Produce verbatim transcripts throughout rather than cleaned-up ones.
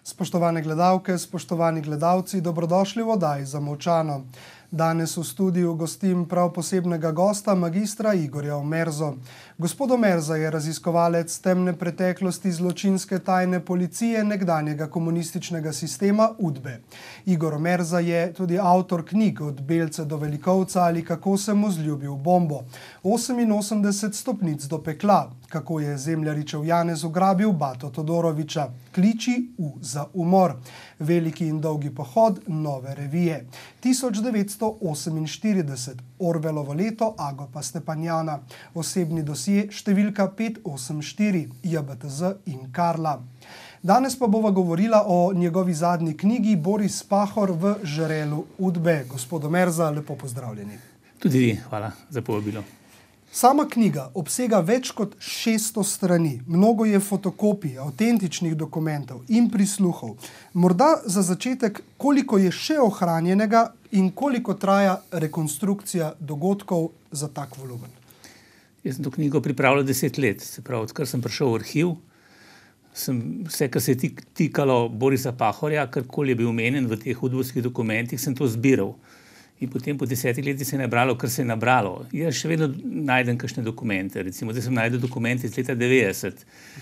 Spoštovane gledalke, spoštovani gledalci, dobrodošli v oddaji Zamolčano. Danes v studiu gostim prav posebnega gosta, magistra Igorja Omerzo. Gospod Omerza je raziskovalec temne preteklosti zločinske tajne policije nekdanjega komunističnega sistema UDBE. Igor Omerza je tudi avtor knjig Od belca do velikovca ali Kako sem mu zljubil bombo, oseminosemdeset stopnic do pekla, Kako je zemljaričev Janez ugrabil Bato Todorovića, Kliči U za umor, Veliki in dolgi pohod, Nove revije, tisoč devetsto oseminštirideset, Orvelovo leto, Agopa Stepanjana, Osebni dosje številka pet osem štiri, J B T Z in Karla. Danes pa bova govorila o njegovi zadnji knjigi Boris Pahor v žrelu UDBE. Gospod Omerza, lepo pozdravljeni. Tudi vi, hvala za povabilo. Sama knjiga obsega več kot šeststo strani, mnogo je fotokopij, avtentičnih dokumentov in prisluhov. Morda za začetek, koliko je še ohranjenega in koliko traja rekonstrukcija dogodkov za tak volumen? Jaz sem to knjigo pripravljal deset let, se pravi, odkar sem prišel v arhiv, sem vse, kar se je tikalo Borisa Pahorja, karkoli je bil omenjen v teh udbovskih dokumentih, sem to zbiral. In potem po desetih letih se je nabralo, kar se je nabralo. Jaz še vedno najdem kakšne dokumente. Recimo, da sem najdel dokumente iz leta devetdeset,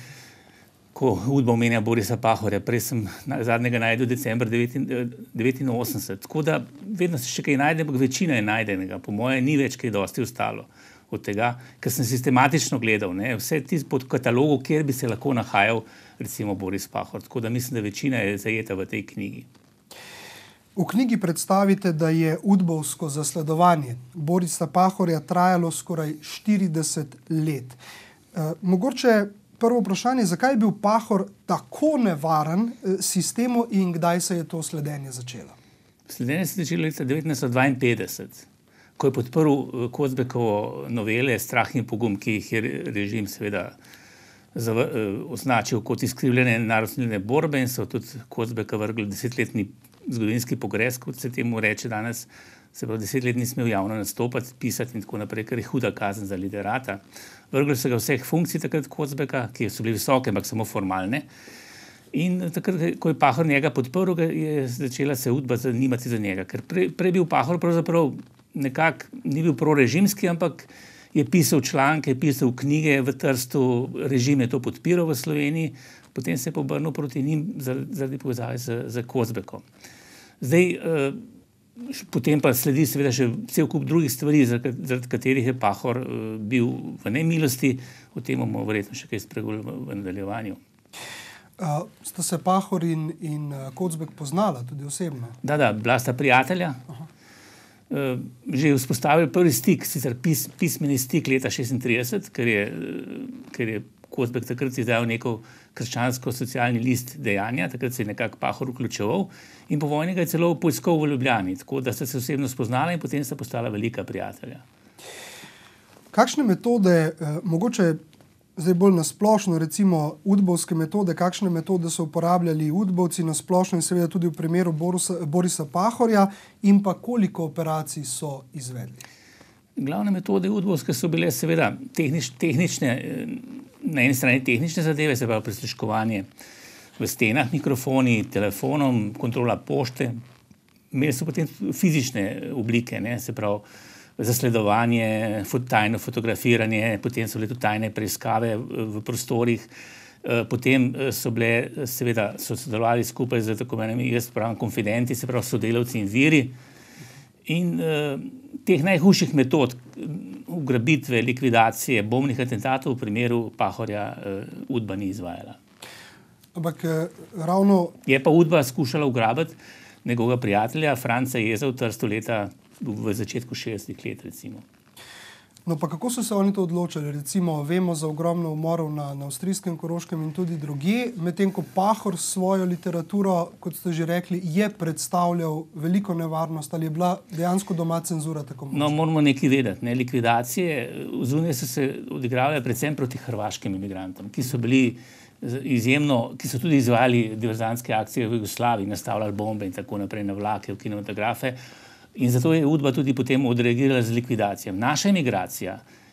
ko UDBA omenja Borisa Pahorja. Prej sem zadnjega najdel decembra devetinosemdeset. Tako da vedno se še kaj najde, ampak večina je najdenega. Po moje ni več kaj dosti ostalo od tega, ker sem sistematično gledal, ne, vse tisto pod katalogu, kjer bi se lahko nahajal recimo Boris Pahor. Tako da mislim, da večina je zajeta v tej knjigi. V knjigi predstavite, da je udbovsko zasledovanje Borisa Pahorja trajalo skoraj štirideset let. E, mogoče prvo vprašanje, zakaj je bil Pahor tako nevaren sistemu in kdaj se je to sledenje začelo? Sledenje se je začelo leta devetnajststo dvainpetdeset, ko je podprl Kozbekovo novele Strah in pogum, ki jih je režim seveda označil kot izkrivljene narodne borbe in so tudi Kozbeka vrgli desetletni zgodovinski pogres, kot se temu reče danes, se pravi, deset let ni smel javno nastopati, pisati in tako naprej, ker je huda kazen za literata. Vrgli so ga vseh funkcij takrat Kozbeka, ki so bili visoke, ampak samo formalne. In takrat, ko je Pahor njega podprl, je začela se UDBA zanimati za njega, ker prej, prej bil Pahor pravzaprav nekako, ni bil prorežimski, ampak je pisal članke, je pisal knjige v Trstu, režim je to podpiral v Sloveniji, potem se je obrnil proti njim zaradi povezave z, z Kozbekom. Zdaj, eh, potem pa sledi seveda še cel kup drugih stvari, zaradi, zaradi katerih je Pahor eh, bil v nemilosti, o tem bomo verjetno še kaj spregovorili v, v nadaljevanju. Uh, sta se Pahor in, in Kozbek poznala tudi osebno? Da, da, bila sta prijatelja. Aha. Uh, že vzpostavili prvi stik, sicer pis, pismeni stik leta šestintrideset, ker je, ker je Kozbek takrat izdal neko krščansko-socialni list dejanja, takrat se je nekako Pahor vključeval in po vojni ga je celo poiskal v Ljubljani, tako da sta se osebno spoznala in potem sta postala velika prijatelja. Kakšne metode, eh, mogoče zdaj bolj nasplošno, recimo udbovske metode, kakšne metode so uporabljali udbovci nasplošno in seveda tudi v primeru Borisa, Borisa Pahorja in pa koliko operacij so izvedli? Glavne metode udbovske so bile seveda tehnič, tehnične, na eni strani tehnične zadeve, se pravi prisluškovanje v stenah, mikrofoni, telefonom, kontrola pošte. Imeli so potem fizične oblike, ne, se pravi zasledovanje, tajno fotografiranje, potem so bile tudi tajne preiskave v prostorih, potem so bile, seveda, so sodelovali skupaj z tako imenovanimi, jaz pravim, konfidenti, se pravi sodelavci in viri. In uh, teh najhujših metod, ugrabitve, likvidacije, bombnih atentatov v primeru Pahorja uh, UDBA ni izvajala. Ampak ravno... Je pa UDBA skušala ugrabiti njegovega prijatelja, Franca Jeza v Trstu leta v začetku šestdesetih let, recimo. No pa kako so se oni to odločili? Recimo, vemo za ogromno umorov na, na avstrijskem Koroškem in tudi drugje, medtem ko Pahor svojo literaturo, kot ste že rekli, je predstavljal veliko nevarnost, ali je bila dejansko doma cenzura tako močna? No, moramo nekaj vedeti, ne? Likvidacije zunaj so se odigravale predvsem proti hrvaškim imigrantom, ki so bili izjemno, ki so tudi izvajali diverzantske akcije v Jugoslaviji, nastavljali bombe in tako naprej na vlake, v kinematografe. In zato je UDBA tudi potem odreagirala z likvidacijami. Naša emigracija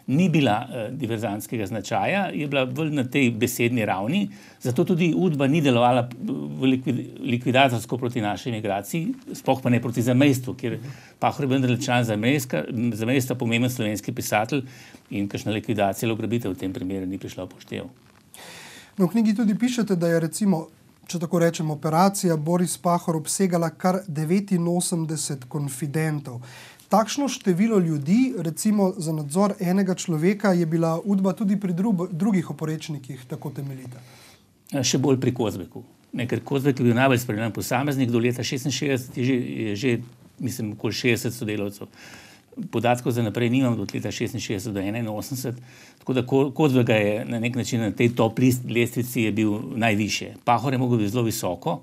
ni bila uh, diverzantskega značaja, je bila bolj na tej besedni ravni, zato tudi Udba ni delovala v likvid, likvidatorsko proti naši migraciji, sploh pa ne proti zamejstvu, kjer Pahor je bil član zamejstva, pomemben slovenski pisatelj in kakšna likvidacija ali ugrabitev v tem primeru ni prišla v poštev. No, v knjigi tudi pišete, da je recimo, če tako rečem, operacija Boris Pahor obsegala kar devetinosemdeset konfidentov. Takšno število ljudi, recimo za nadzor enega človeka, je bila Udba tudi pri drugih oporečnikih tako temeljita. Še bolj pri Kozbeku. Ker Kozbek je bil najbolj spremljan posameznik, do leta šestinšestdeset je že, je že mislim, okoli šestdeset sodelavcev. Podatkov za naprej nimam, do leta šestinšestdeset do enainosemdeset, tako da Kozbek je na nek način na tej top lestvici je bil najvišje. Pahor je mogel biti zelo visoko.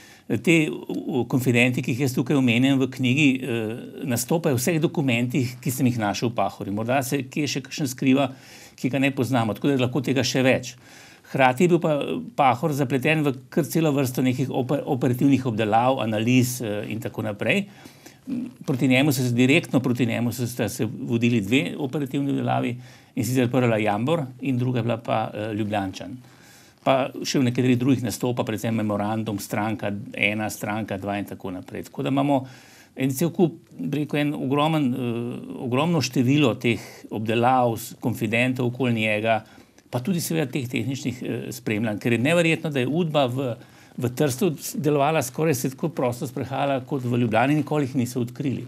Te konfidenti, ki jih jaz tukaj omenjam v knjigi, nastopajo v vseh dokumentih, ki sem jih našel v Pahorju. Morda se kje še kakšen skriva, ki ga ne poznamo, tako da je lahko tega še več. Hkrati je bil pa Pahor zapleten v kar celo vrsto nekih operativnih obdelav, analiz in tako naprej. Proti njemu se direktno proti njemu so se vodili dve operativni obdelavi, in sicer prva Jambor in druga je bila pa Ljubljančan. Pa še v nekaterih drugih nastopa, predvsem memorandum, stranka ena, stranka dva in tako naprej. Tako da imamo en cel kup, rekel, en ogromen, uh, ogromno število teh obdelav, konfidentov okoli njega, pa tudi seveda teh tehničnih uh, spremljanj, ker je neverjetno, da je Udba v, v Trstu delovala skoraj se tako prosto sprehajala kot v Ljubljani, nikoli jih niso odkrili.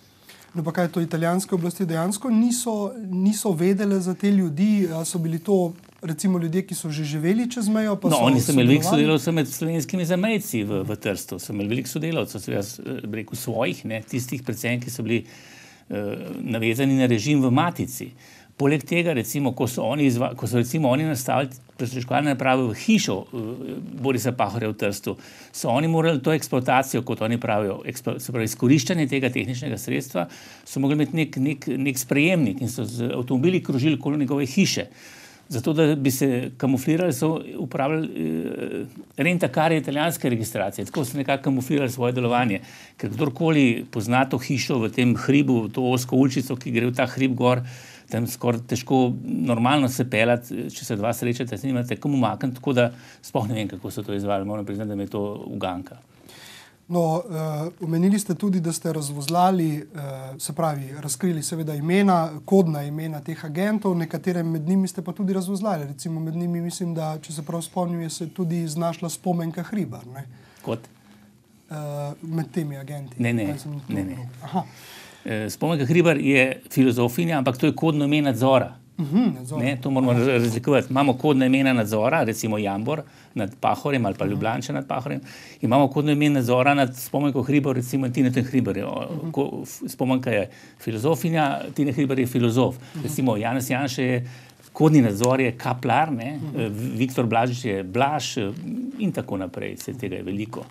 No pa kaj, to italijanske oblasti dejansko niso, niso vedele za te ljudi, a so bili to recimo ljudje, ki so že živeli čez mejo? Pa no, so oni so imeli veliko sodelavcev med slovenskimi zamejci v, v Trstu, so imeli veliko sodelavcev, seveda, rekel, svojih, ne, tistih predvsem, ki so bili uh, navezani na režim v Matici. Poleg tega, recimo, ko so oni, izva, ko so recimo oni nastavili prestreškovalne naprave v hišo uh, Borisa Pahorja v Trstu, so oni morali to eksploatacijo, kot oni pravijo, eksplo, se pravi, izkoriščanje tega tehničnega sredstva, so mogli imeti nek, nek, nek sprejemnik in so z avtomobili krožili okoli njegove hiše. Zato, da bi se kamuflirali, so uporabljali eh, rentakarje italijanske registracije. Tako so nekako kamuflirali svoje delovanje. Ker kdorkoli pozna to hišo v tem hribu, to osko uličico, ki gre v ta hrib gor, tam skoraj težko normalno se pelati, če se dva srečate, se nimate komu makniti, tako da sploh ne vem, kako so to izvali. Moram priznati, da mi je to uganka. No, uh, omenili ste tudi, da ste razvozlali, uh, se pravi, razkrili seveda imena, kodna imena teh agentov, nekatere med njimi ste pa tudi razvozlali. Recimo med njimi mislim, da, če se prav spomnim, je se tudi znašla Spomenka Hribar. Ne? Kot? Uh, med temi agenti. Ne, ne, ne. ne. Aha. Spomenka Hribar je filozofinja, ampak to je kodno ime nadzora. Uhum, nadzor. Ne, to moramo razlikovati. Imamo kodno ime nadzora, recimo Jambor nad Pahorjem ali pa Ljubljančan nad Pahorjem. Imamo kodno ime nadzora nad Spomenko Hribar, recimo Tinetom Hribarjem. Uhum. Spomenka je filozofinja, Tine Hribar je filozof. Uhum. Recimo Janez Janša je kodni nadzor je Kaplar, ne? Uhum. Viktor Blažič je Blaž in tako naprej. Vse tega je veliko.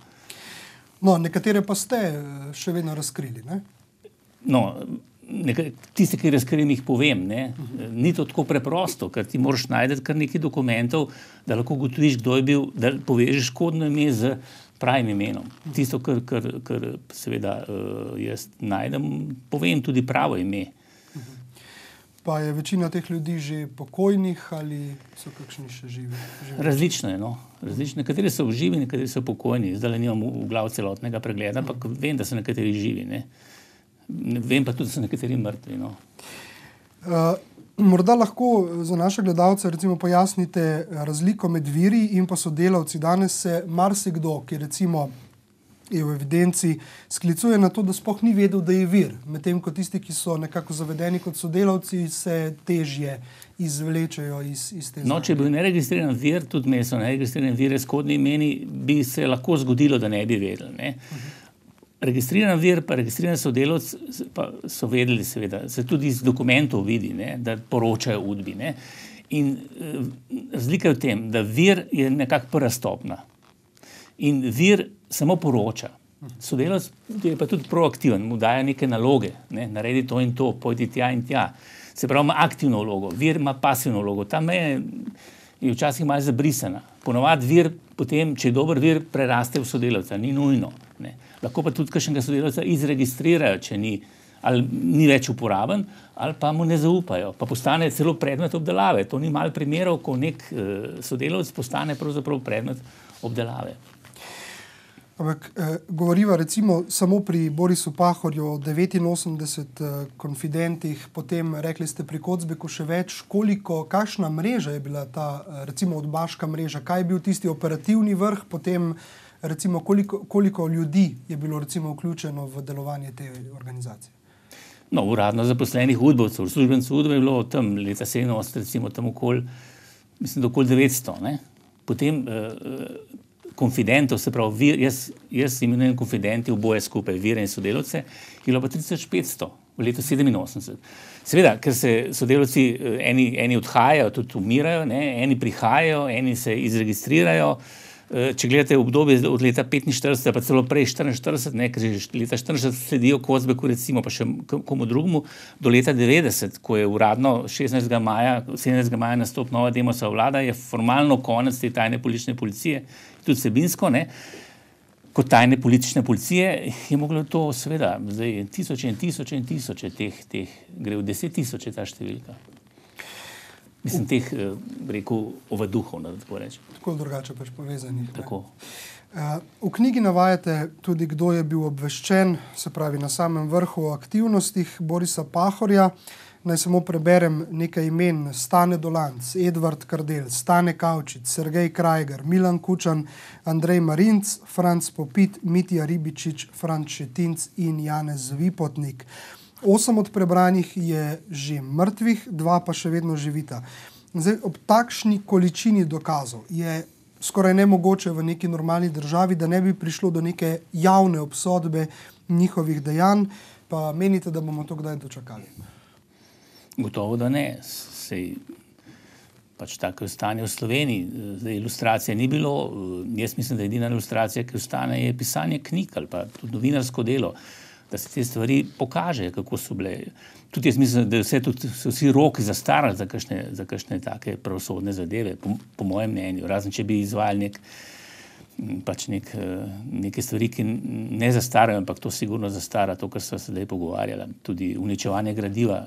No, nekatere pa ste še vedno razkrili, ne? No, Nekaj, tiste, ki razkrijem, jih povem. Ne? Ni to tako preprosto, ker ti moraš najti kar nekaj dokumentov, da lahko ugotoviš, kdo je bil, da povežeš kodno ime z pravim imenom. Tisto, kar, kar, kar seveda uh, jaz najdem, povem tudi pravo ime. Pa je večina teh ljudi že pokojnih ali so kakšni še živi? živi? Različno je, no. Različno. Nekateri so živi, nekateri so pokojni. Zdaj nimam v glavu celotnega pregleda, ampak vem, da so nekateri živi, ne. Vem pa tudi, da so nekateri mrtvi. No. Uh, morda lahko za naše gledalce recimo pojasnite razliko med viri in pa sodelavci. Danes se marsikdo, ki recimo je v evidenci, sklicuje na to, da sploh ni vedel, da je vir. Medtem ko tisti, ki so nekako zavedeni kot sodelavci, se težje izvlečejo iz, iz te no, če bi bil neregistriran vir, tudi mesto neregistriran vir s kodnimi imeni, bi se lahko zgodilo, da ne bi vedeli. Ne? Uh-huh. Registriran vir pa registriran sodelavc pa so vedeli seveda, se tudi iz dokumentov vidi, ne, da poročajo Udbi. Ne. In eh, razlika je v tem, da vir je nekako prva stopnja. In vir samo poroča. Sodelavc je pa tudi proaktiven, mu daje neke naloge, ne, naredi to in to, pojdi tja in tja. Se pravi, ima aktivno vlogo, vir ima pasivno vlogo. Ta meja je včasih malo zabrisana. Ponovadi vir potem, če je dober vir, preraste v sodelavca, ni nujno. Ne. Lahko pa tudi kakšnega sodelavca izregistrirajo, če ni ali ni več uporaben, ali pa mu ne zaupajo, pa postane celo predmet obdelave. To ni malo primerov, ko nek sodelavec postane pravzaprav predmet obdelave. Ampak eh, govoriva recimo samo pri Borisu Pahorju o devetinosemdeset eh, konfidentih, potem rekli ste pri Kocbeku še več, koliko, kakšna mreža je bila ta, eh, recimo odbaška mreža, kaj je bil tisti operativni vrh, potem recimo koliko, koliko ljudi je bilo recimo vključeno v delovanje te organizacije? No, uradno zaposlenih udbovcev, službencev udbe je bilo tam leta sedeminosemdeset, recimo tam okoli, mislim, da okoli devetsto, ne? Potem eh, konfidentov, se pravi, vir, jaz, jaz imenujem konfidenti oboje skupaj, vire in sodelavce, je bilo pa tri tisoč petsto v letu sedeminosemdeset. Seveda, ker se sodelavci, eni, eni odhajajo, tudi umirajo, ne? Eni prihajajo, eni se izregistrirajo. Če gledate obdobje od leta petinštirideset, pa celo prej štiriinštirideset, ne, ker že leta štiriinštirideset sledijo Kocbeku, recimo, pa še komu drugemu, do leta devetdeset, ko je uradno šestnajstega maja, sedemnajstega maja nastop nova Demosova vlada, je formalno konec te tajne politične policije, tudi vsebinsko, ne, kot tajne politične policije, je moglo to seveda, zdaj tisoče in tisoče in tisoče teh, teh gre v deset tisoče ta številka. Mislim, teh, rekel, ovaduhov, da tako rečem. Tako drugače pač povezanih. Tako. V knjigi navajate tudi, kdo je bil obveščen, se pravi na samem vrhu o aktivnostih Borisa Pahorja. Naj samo preberem nekaj imen: Stane Dolanc, Edvard Kardelj, Stane Kavčič, Sergej Krajger, Milan Kučan, Andrej Marinc, Franc Popit, Mitja Ribičič, Franc Šetinc in Janez Vipotnik. Osem od prebranih je že mrtvih, dva pa še vedno živita. Zdaj, ob takšni količini dokazov je skoraj nemogoče v neki normalni državi, da ne bi prišlo do neke javne obsodbe njihovih dejanj, pa menite, da bomo to kdaj dočakali? Gotovo, da ne. Sej, pač tako je stanje v Sloveniji. Zdaj, ilustracije ni bilo. Jaz mislim, da edina ilustracija, ki ostane, je pisanje knjig ali pa tudi novinarsko delo, da se te stvari pokažejo, kako so bile. Tudi jaz mislim, da vse, tudi, so vsi roki zastarali za kakšne, za kakšne take pravosodne zadeve, po, po mojem mnenju. Razen, če bi izvajali nek, pač nek, neke stvari, ki ne zastarajo, ampak to sigurno zastara, to, kar so se zdaj pogovarjali. Tudi uničevanje gradiva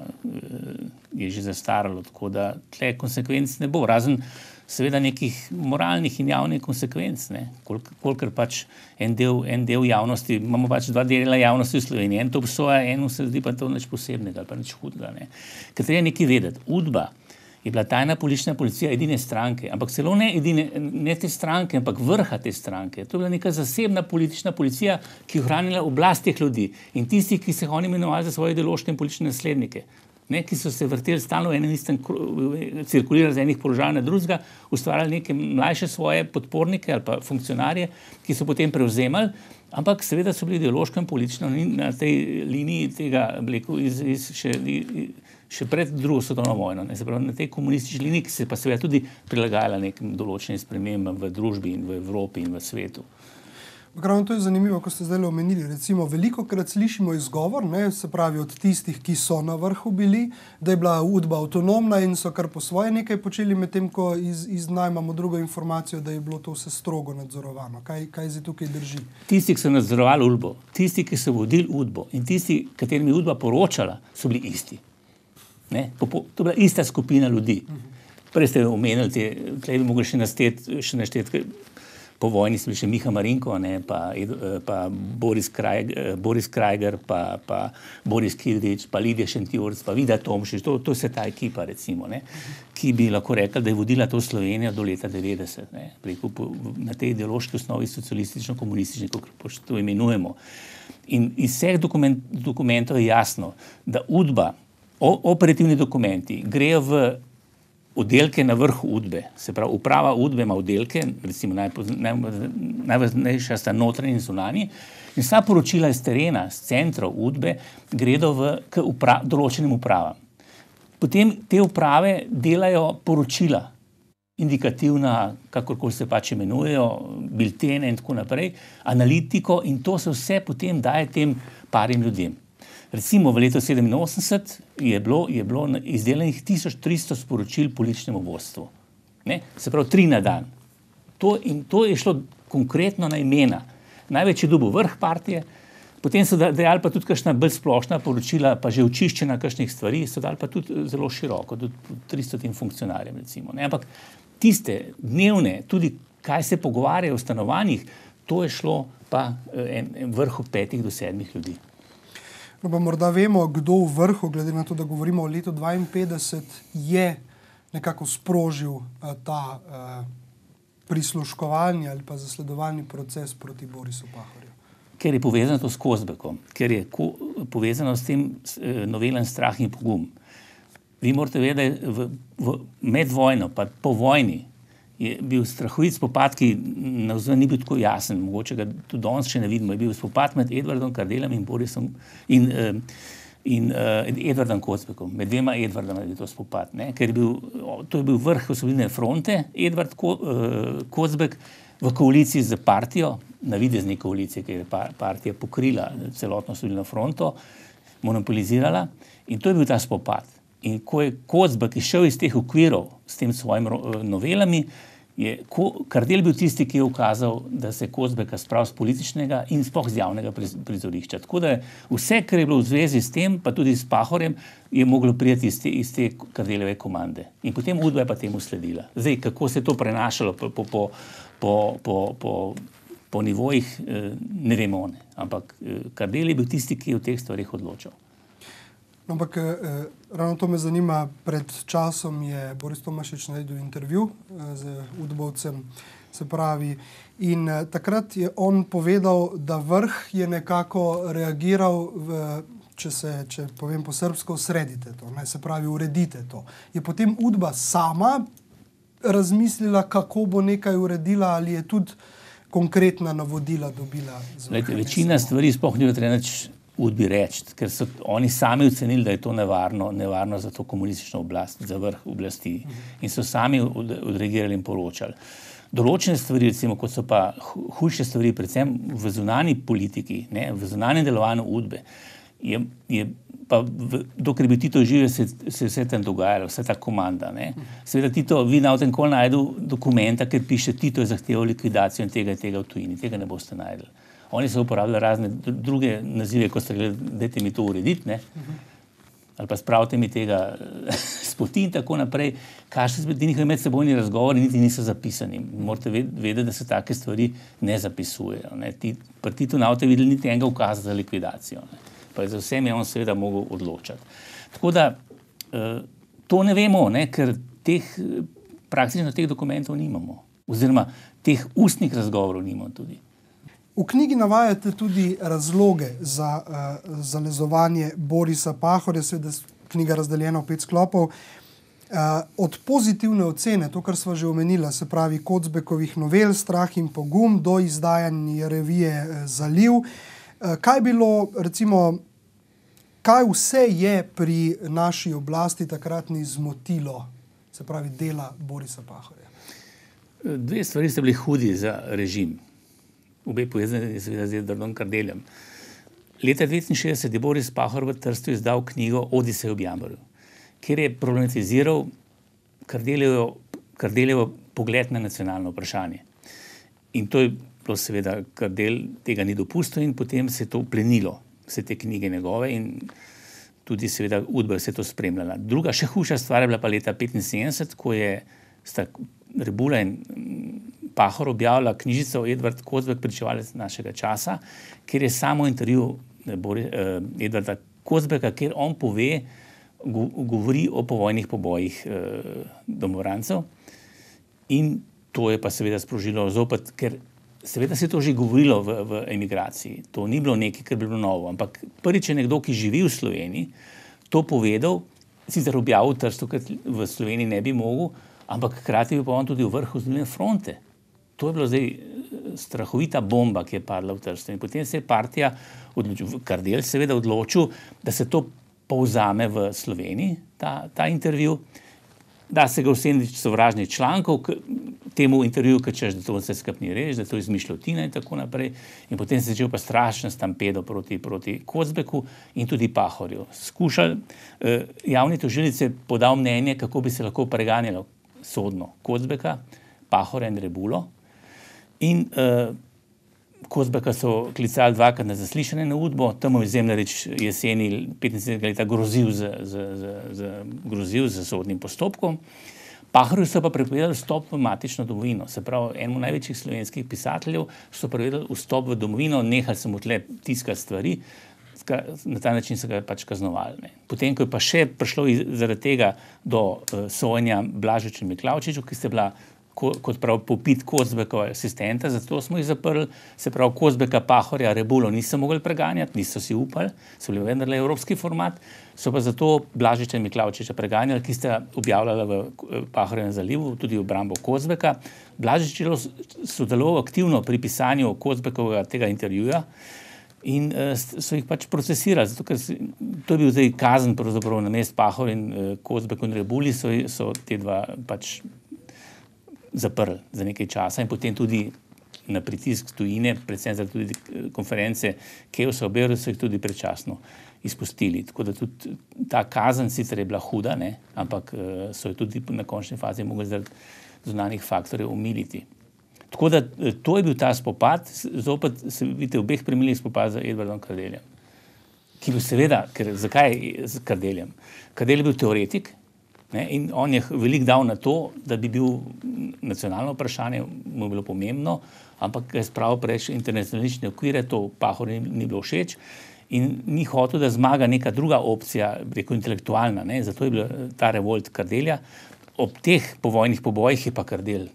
je že zastaralo, tako da tle konsekvenc ne bo. Razen seveda nekih moralnih in javnih konsekvenc, ne, kolikor, kolikor pač en del, en del javnosti, imamo pač dva dela javnosti v Sloveniji, en to obsoja, eno se zdi pa to nič posebnega ali pa nič hudega, ne. Ker treba nekaj vedeti, Udba je bila tajna politična policija edine stranke, ampak celo ne edine, ne te stranke, ampak vrha te stranke. To je bila neka zasebna politična policija, ki je ohranila oblast teh ljudi in tisti, ki se oni imenovali za svoje ideološke in politične naslednike. Ne, ki so se vrteli stalno v enem istem, cirkulirali z enih položajev na drugega, ustvarjali neke mlajše svoje podpornike ali pa funkcionarje, ki so potem prevzemali, ampak seveda so bili ideološko in politično na tej liniji tega, bleku, iz, iz, še, še pred drugo svetovno vojno, ne, se pravi na tej komunistični liniji, ki se pa seveda tudi prilagajala nekim določenim spremembam v družbi in v Evropi in v svetu. Ravno to je zanimivo, ko ste zdaj omenili. Recimo, velikokrat slišimo izgovor, ne, se pravi od tistih, ki so na vrhu bili, da je bila Udba avtonomna in so kar po svoje nekaj počeli, medtem ko iz, iz dna imamo drugo informacijo, da je bilo to vse strogo nadzorovano. Kaj, kaj zdaj tukaj drži? Tisti, ki so nadzorovali Udbo, tisti, ki so vodili Udbo in tisti, katerim je Udba poročala, so bili isti. Ne? To je bila ista skupina ljudi. Prej ste omenili, te, tlej bi mogli še našteti, še našteti. Po vojni so bili še Miha Marinko, ne, pa, pa Boris, Kraj, Boris Krajger, pa, pa Boris Kildrič, pa Lidija Šentjurc, pa Vida Tomšič, to, to je ta ekipa, recimo, ne, ki bi lahko rekla, da je vodila to Slovenijo do leta devetdeset, ne, preko, na tej ideološki osnovi socialistično-komunistični, kako to imenujemo. In iz vseh dokument, dokumentov je jasno, da Udba, o, operativni dokumenti grejo v oddelke na vrhu Udbe, se pravi, uprava Udbe ima oddelke, recimo najvažnejša sta notranji in zunanji, in vsa poročila iz terena, z centrov Udbe, gredo v, k upra, določenim upravam. Potem te uprave delajo poročila, indikativna, kakorkoli se pač imenujejo, biltene in tako naprej, analitiko, in to se vse potem daje tem parim ljudem. Recimo v letu sedeminosemdeset je bilo, je bilo izdelanih tisoč tristo sporočil političnemu vodstvu. Ne? Se pravi, tri na dan. To, in to je šlo konkretno na imena. Največ je dobil vrh partije, Potem so dali pa tudi kakšna bolj splošna poročila, pa že očiščena kakšnih stvari, so dali pa tudi zelo široko, tudi tristotim funkcionarjem recimo. Ne? Ampak tiste dnevne, tudi kaj se pogovarjajo o stanovanjih, to je šlo pa en, en vrhu petih do sedmih ljudi. No, pa morda vemo, kdo v vrhu, glede na to, da govorimo o letu dvainpetdeset, je nekako sprožil uh, ta uh, prisluškovalni ali pa zasledovalni proces proti Borisu Pahorju. Ker je povezano to s Kozbekom, ker je ko, povezano s tem novelem Strah in pogum. Vi morate vedeti, da v, v med vojno, pa po vojni, je bil strahovit spopad, ki navzven ni bil tako jasen, mogoče ga tudi danes še ne vidimo, je bil spopad med Edvardom Kardeljem in Borisom in, in uh, Edvardom Kozbekom, med dvema Edvardama je bil to spopad, ne? Ker je bil, to je bil vrh Osvobodilne fronte, Edvard Ko, uh, Kozbek v koaliciji z partijo, navidezni koalicije, ki je partija pokrila celotno Osvobodilno fronto, monopolizirala in to je bil ta spopad. In ko je Kozbek išel iz teh okvirov s tem svojimi novelami, je Kardelj bil tisti, ki je ukazal, da se Kozbeka spravi z političnega in sploh z javnega prizorišča. Tako da vse, kar je bilo v zvezi s tem, pa tudi s Pahorjem, je moglo priti iz te, iz te Kardeljeve komande. In potem Udba je pa temu sledila. Zdaj, kako se je to prenašalo po, po, po, po, po, po, po nivojih, ne vemo ne. Ampak Kardelj je bil tisti, ki je v teh stvarih odločal. Ampak eh, ravno to me zanima, pred časom je Boris Tomašič naredil intervju eh, z Udbovcem, se pravi, in eh, takrat je on povedal, da vrh je nekako reagiral, v, če se, če povem po srbsko, sredite to, ne, se pravi, uredite to. Je potem Udba sama razmislila, kako bo nekaj uredila, ali je tudi konkretna navodila dobila? Lejte, večina stvari sploh ni treba nič Udbi reči, ker so oni sami ocenili, da je to nevarno, nevarno za to komunistično oblast, za vrh oblasti in so sami odreagirali in poročali. Določene stvari, recimo, kot so pa hujše stvari, predvsem v zunanji politiki, ne, v zunanjem delovanju Udbe, je, je pa, v, dokler bi Tito živel, se, se vse tam dogajalo, vse ta komanda. Ne. Seveda Tito, vi na tem kol najdu dokumenta, ker piše, Tito je zahteval likvidacijo in tega in tega v tujini, tega ne boste najdeli. Oni so uporabljali razne druge nazive, ko ste gledali, dajte mi to urediti, ne? Ali pa spravite mi tega spoti in tako naprej. Kakšni so njihovi medsebojni razgovori, niti niso zapisani. Morate vedeti, da se take stvari ne zapisujejo. Ne? Pri Titu niste videli niti enega ukaza za likvidacijo. Ne? Pa za vsem je on seveda mogel odločati. Tako da to ne vemo, ne? Ker teh, praktično teh dokumentov nimamo. Oziroma teh ustnih razgovorov nimamo tudi. V knjigi navajate tudi razloge za uh, zalezovanje Borisa Pahorja, seveda knjiga razdeljena v pet sklopov. Uh, od pozitivne ocene, to, kar sva že omenila, se pravi Kozbekovih novel Strah in pogum, do izdajanja revije Zaliv. Uh, kaj bilo, recimo, kaj vse je pri naši oblasti takratni zmotilo, se pravi dela Borisa Pahorja? Dve stvari sta bili hudi za režim. Obe povezani seveda z Edvardom Kardeljem. Leta devetinšestdeset je Boris Pahor v Trstu izdal knjigo Odisej ob Jamborju, kjer je problematiziral Kardeljevo, Kardeljevo pogled na nacionalno vprašanje. In to je bilo seveda, Kardelj tega ni dopustil in potem se je to plenilo, vse te knjige njegove in tudi seveda Udba je vse to spremljala. Druga, še hujša stvar je bila pa leta petinsedemdeset, ko je sta Rebula in Pahor objavila knjižico Edvard Kozbek, pričevalec našega časa, kjer je samo intervju Edvarda Kozbeka, kjer on pove, govori o povojnih pobojih domorancev in to je pa seveda sprožilo zopet, ker seveda se je to že govorilo v, v emigraciji. To ni bilo nekaj, kar bi bilo novo, ampak prvič je nekdo, ki živi v Sloveniji, to povedal, sicer objavil v Trstu, ker v Sloveniji ne bi mogel, ampak hkrati bi pa on tudi v vrhu Osvobodilne fronte. To je bilo zdaj strahovita bomba, ki je padla v Trstu. In potem se je partija, odločil, Kardelj seveda odločil, da se to povzame v Sloveniji, ta, ta intervju. Da se ga vsem sovražnih člankov k temu intervjuju, ker češ, da to vse skupaj ni res, da to izmišljotina in tako naprej. In potem se je začel pa strašen stampedo proti, proti Kozbeku in tudi Pahorju. Skušali, eh, javni tožilec je podal mnenje, kako bi se lahko preganjalo sodno Kozbeka, Pahorja in Rebulo. In uh, Kozbeka so klicali dvakrat na zaslišanje na Udbo, tam je Zemljarič jeseni petinsedemdesetega leta grozil z, z, z, z, grozil z sodnim postopkom. Pahorju so pa prepovedali vstop v matično domovino. Se pravi, enemu največjih slovenskih pisateljev so prepovedali vstop v domovino, nehali so mu tle tiskati stvari, na ta način so ga pač kaznovali. Ne. Potem, ko je pa še prišlo zaradi tega do uh, sojenja Blažiču in Miklavčiču, ki sta bila ko, kot prav popit Kozbekova asistenta, zato smo jih zaprli. Se pravi, Kozbeka, Pahorja, Rebulo niso mogli preganjati, niso si upali, so bili vendarle evropski format, so pa zato Blažiča in Miklavčiča preganjali, ki sta objavljala v Pahorjevem zalivu, tudi v obrambo Kozbeka. Blažič je sodeloval aktivno pri pisanju Kozbekovega tega intervjuja in uh, so jih pač procesirali, zato ker si, to je bil zdaj kazen pravzaprav na mest Pahor in uh, Kozbek in Rebuli, so, so te dva pač zaprli za nekaj časa in potem tudi na pritisk tujine, predvsem za tudi konference Kevsa v Beogradu, so jih tudi predčasno izpustili. Tako da tudi ta kazen sicer je bila huda, ne, ampak uh, so jo tudi na končni fazi mogli zaradi zunanjih faktorjev umiliti. Tako da to je bil ta spopad, zopet se vidite v obeh primerih spopad z Edvardom Kardeljem. Ki bil seveda, ker zakaj z Kardeljem? Kardelj je bil teoretik, ne, in on je veliko dal na to, da bi bil nacionalno vprašanje, mu bilo pomembno, ampak ga je spravil preveč internacionalistične okvire, to Pahorju ni, ni bilo všeč in ni hotel, da zmaga neka druga opcija, rekel intelektualna, ne, zato je bil ta revolt Kardelja. Ob teh povojnih pobojih je pa Kardelj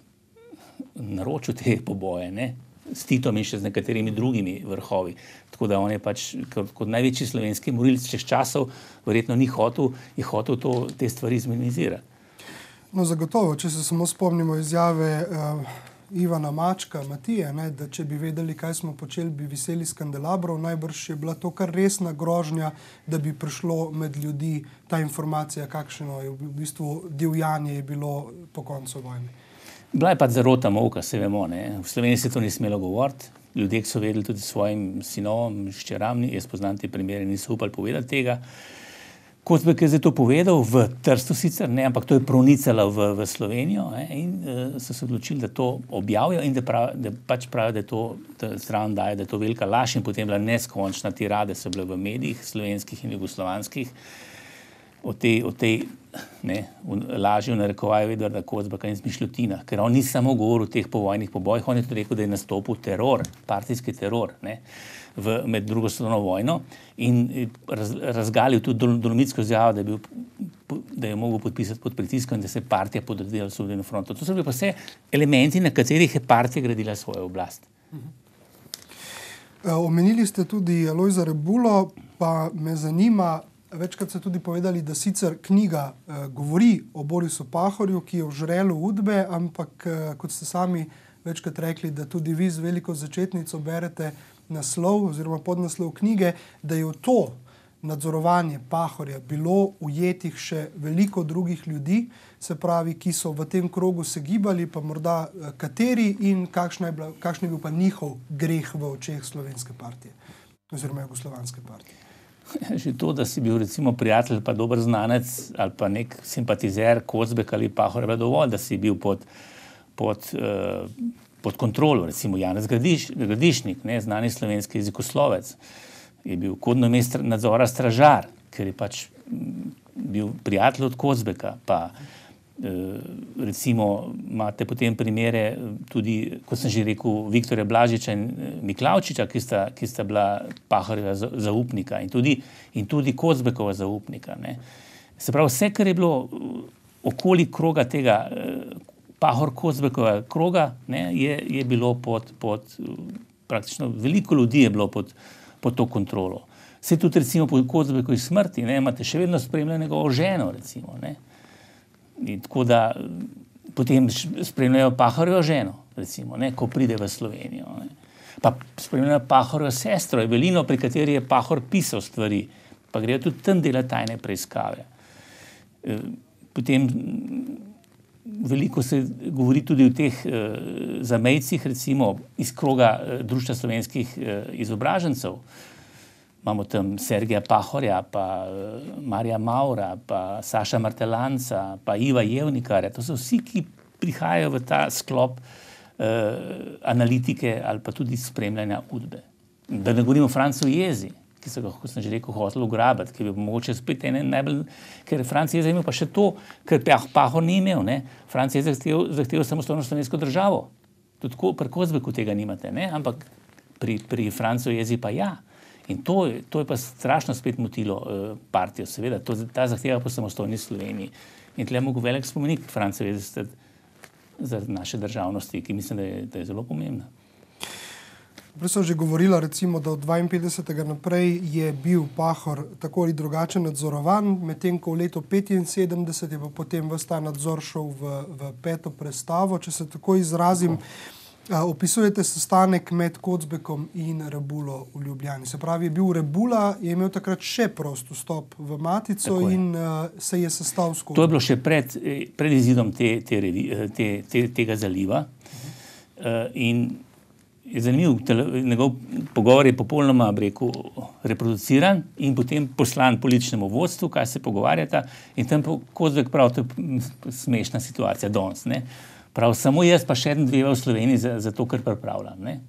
naročil te poboje, ne, s Titom in še z nekaterimi drugimi vrhovi. Tako da on je pač kot, kot največji slovenski morilec čez časov verjetno ni hotel, je hotel to, te stvari zminimizirati. No, zagotovo, če se samo spomnimo izjave uh, Ivana Mačka, Matije, ne, da če bi vedeli, kaj smo počeli, bi viseli s kandelabrov, najbrž je bila to kar resna grožnja, da bi prišlo med ljudi ta informacija, kakšno je v bistvu divjanje je bilo po koncu vojne. Bila je pa zarota molka, se vemo, ne. V Sloveniji se to ni smelo govoriti. Ljudje, ki so vedeli tudi svojim sinovom, ščeram, jaz poznam te primere, niso upali povedati tega. Kozbek je zdaj to povedal, v Trstu sicer, ne, ampak to je pronicala v, v Slovenijo, ne, in uh, so se odločili, da to objavijo in da, prav, da pač pravijo, da to da stran daje, da je to velika laž in potem bila neskončna tirade so bile v medijih slovenskih in jugoslovanskih o tej, o tej ne, laži v narekovaju Edvarda Kozbeka in izmišljotinah, ker on ni samo govoril o teh povojnih pobojih, on je tudi rekel, da je nastopil teror, partijski teror, ne, v, med drugo svetovno vojno in raz, razgalil tudi dol, dolomitsko izjavo, da je bil, da je mogel podpisati pod pritiskom in da se je partija podredila Osvobodilnemu frontu. To so bili pa vse elementi, na katerih je partija gradila svojo oblast. Uh, omenili ste tudi Lojza Rebulo, pa me zanima, večkrat ste tudi povedali, da sicer knjiga uh, govori o Borisu Pahorju, ki je v žrelu Udbe, ampak uh, kot ste sami večkrat rekli, da tudi vi z veliko začetnico berete naslov oziroma podnaslov knjige, da je v to nadzorovanje Pahorja bilo ujetih še veliko drugih ljudi, se pravi, ki so v tem krogu se gibali, pa morda uh, kateri in kakšna je bila, kakšen je bil pa njihov greh v očeh slovenske partije oziroma jugoslovanske partije. Že to, da si bil recimo prijatelj pa dober znanec ali pa nek simpatizer Kozbek ali Pahor, je dovolj, da si bil pod, pod, uh, pod kontrolo. Recimo Janez Gradiš, Gradišnik, ne, znani slovenski jezikoslovec, je bil kodno ime nadzora stražar, ker je pač bil prijatelj od Kozbeka, pa recimo imate potem primere tudi, kot sem že rekel, Viktorja Blažiča in Miklavčiča, ki sta, ki sta bila Pahorjeva zaupnika in tudi, in tudi Kozbekova zaupnika. Ne. Se pravi, vse, kar je bilo okoli kroga tega Pahor-Kozbekova kroga, ne, je, je bilo pod, pod, praktično veliko ljudi je bilo pod, pod to kontrolo. Se tudi recimo po Kozbekovi smrti, ne, imate še vedno spremljeno njegovo ženo, recimo, ne. In tako da potem spremljajo Pahorjevo ženo, recimo, ne, ko pride v Slovenijo. Ne. Pa spremljajo Pahorjevo sestro, Evelino, pri kateri je Pahor pisal stvari, pa grejo tudi tam delati tajne preiskave. Potem veliko se govori tudi o teh eh, zamejcih, recimo iz kroga eh, Društva slovenskih eh, izobražencev. Imamo tam Sergeja Pahorja, pa Marija Maura, pa Saša Martelanca, pa Iva Jevnikarja. To so vsi, ki prihajajo v ta sklop analitike ali pa tudi spremljanja udbe. Da ne govorimo o Francu Jezi, ki so ga, kot sem že rekel, hoteli ugrabiti, ki bi mogoče spet ene najbolj, ker Franc Jeza imel pa še to, ker Pahor ni imel, ne. Franc Jeza zahteval, zahteval samostojno slovensko državo. Tudi pri Kozbeku tega nimate, ne, ampak pri, pri Francu Jezi pa ja. In to, to je pa strašno spet motilo uh, partijo, seveda, to, ta zahteva po samostojni Sloveniji. In tle mogo velik spomenik Francu Jezi za naše državnosti, ki mislim, da je, da je zelo pomembna. Prej sem že govorila, recimo, da od dvainpetdesetega naprej je bil Pahor tako ali drugače nadzorovan, medtem ko v letu petinsedemdeset je pa potem ves ta nadzor šel v, v peto prestavo. Če se tako izrazim, a, opisujete sestanek med Kozbekom in Rebulo v Ljubljani. Se pravi, je bil Rebula, je imel takrat še prost vstop v Matico in a, se je sestal s Kozbekom. To je bilo še pred, pred izidom te, te, te, te, tega zaliva. Uh, in je zanimiv, njegov pogovor je popolnoma, bi rekel, reproduciran in potem poslan političnemu vodstvu, kaj se pogovarjata, in tam Kozbek prav, to je smešna situacija danes, ne. Prav, samo jaz pa še en dveva v Sloveniji za, za to, kar pripravljam, ne.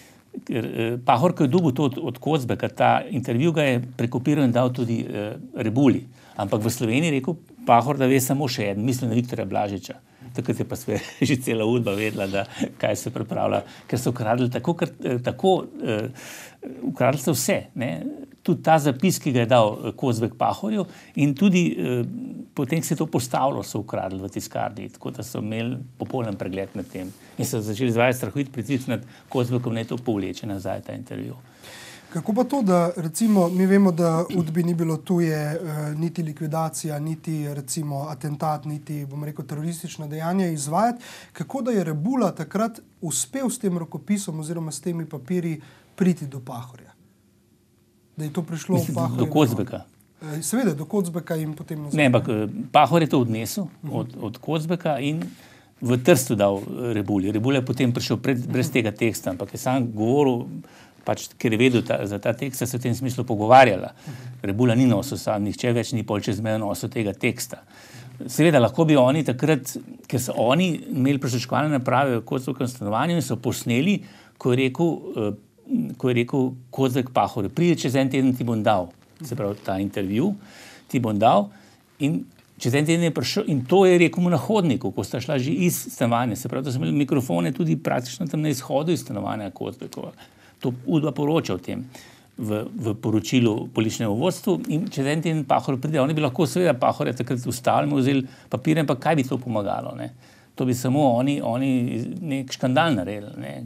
Ker eh, Pahor, ko je dobil to od, od Kozbeka, ta intervju ga je prekopiral in dal tudi eh, Rebuli, ampak v Sloveniji rekel Pahor, da ve samo še en, mislim na Viktorja Blažiča. Takrat je pa sve, že cela udba vedela, da kaj se pripravlja, ker so ukradli tako, ker, tako uh, ukradli so vse, ne. Tudi ta zapis, ki ga je dal Kozbek Pahorju, in tudi uh, potem, ko se je to postavilo, so ukradli v tiskarni, tako da so imeli popoln pregled nad tem in so začeli izvajati strahovit pritisk nad Kozbekom, ne to povleče nazaj ta intervju. Kako pa to, da recimo mi vemo, da udbi ni bilo tuje eh, niti likvidacija, niti recimo atentat, niti, bom rekel, teroristična dejanja izvajati, kako da je Rebula takrat uspel s tem rokopisom oziroma s temi papirji priti do Pahorja? Da je to prišlo v Pahorju? Do Kozbeka. Eh, seveda, do Kozbeka in potem nazaj. Ne, ampak Pahor je to odnesel od, od Kozbeka in v Trstu dal Rebuli. Rebula je potem prišel pred, brez tega teksta, ampak je sam govoril, pač, ker je vedel ta, za ta tekst, se v tem smislu pogovarjala. Rebula ni nosil sam, nihče več ni pol čez mejo nosil tega teksta. Seveda, lahko bi oni takrat, ker so oni imeli prisluškovalne naprave v Kozbekovem stanovanju in so posneli, ko je rekel, uh, ko je rekel Kozbek Pahorju, pride čez en teden, ti bom dal, se pravi ta intervju, ti bom dal, in čez en teden je prišel, in to je rekel mu na hodniku, ko sta šla že iz stanovanja, se pravi, da so imeli mikrofone tudi praktično tam na izhodu iz stanovanja Kozbekova. To udba poroča o tem v, v poročilu političnemu vodstvu in čez en teden Pahor pride. Oni bi lahko seveda Pahorja takrat ustavili, mu vzeli papirje, pa kaj bi to pomagalo, ne? To bi samo oni, oni nek škandal naredili, ne?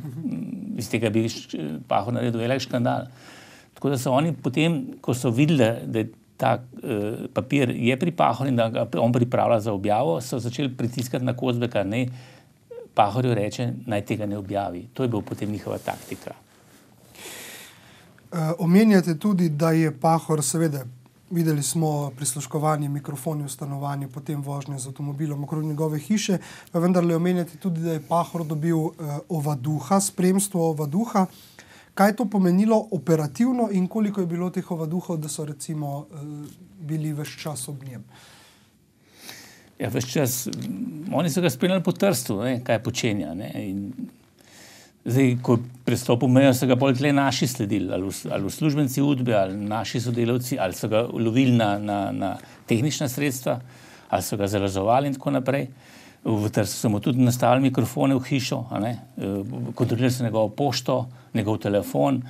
Iz tega bi Pahor naredil velik škandal. Tako da so oni potem, ko so videli, da ta uh, papir je pri Pahorju in da ga on pripravlja za objavo, so začeli pritiskati na Kozbeka, ne, Pahorju reče, naj tega ne objavi. To je bila potem njihova taktika. Uh, omenjate tudi, da je Pahor, seveda, videli smo prisluškovanje mikrofoni v stanovanju, potem vožnje z avtomobilom okrog njegove hiše, pa vendarle omenjate tudi, da je Pahor dobil uh, ovaduha, spremstvo ovaduha. Kaj je to pomenilo operativno in koliko je bilo teh ovaduhov, da so recimo uh, bili ves čas ob njem? Ja, ves čas, oni so ga spremljali po Trstu, ne, kaj počenja, ne, in zdaj, ko je prestopil mejo, so ga bolj tle naši sledili, ali, ali uslužbenci udbe, ali naši sodelavci, ali so ga lovili na, na, na tehnična sredstva, ali so ga zalazovali in tako naprej. V Trstu so mu tudi nastavili mikrofone v hišo, a ne, kontrolirali so njegovo pošto, njegov telefon.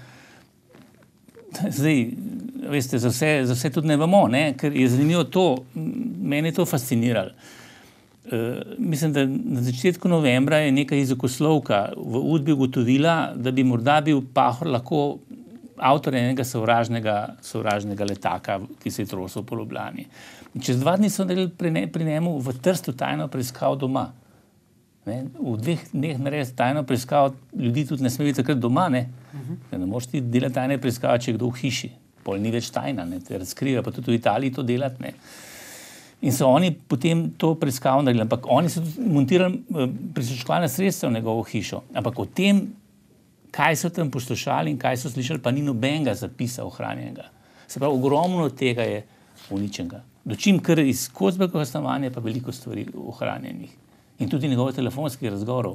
Zdaj, veste, za vse, za vse tudi ne vemo, ne, ker je zanimivo to, mene je to fasciniralo. Uh, mislim, da na začetku novembra je neka izokoslovka v udbi ugotovila, da bi morda bil Pahor lahko avtor enega sovražnega, sovražnega letaka, ki se je trosil po Ljubljani. In čez dva dni so naredili pri, ne, pri njemu v Trstu tajno preiskav doma. Ne? V dveh dneh narediti tajno preiskav, ljudi tudi ne sme biti takrat doma, ne? Uh-huh. Ne moreš ti delati tajne preiskave, če je kdo v hiši. Pol ni več tajna, ne? Te razkriva, pa tudi v Italiji to delati, ne? In so oni potem to preiskavo naredili, ampak oni so montirali prisluškovalna sredstva v njegovo hišo. Ampak o tem, kaj so tam poslušali in kaj so slišali, pa ni nobenega zapisa ohranjenega. Se pravi, ogromno tega je uničenega. Dočim, kar iz Kozbekovega stanovanja pa veliko stvari ohranjenih. In tudi njegove telefonskih razgovorov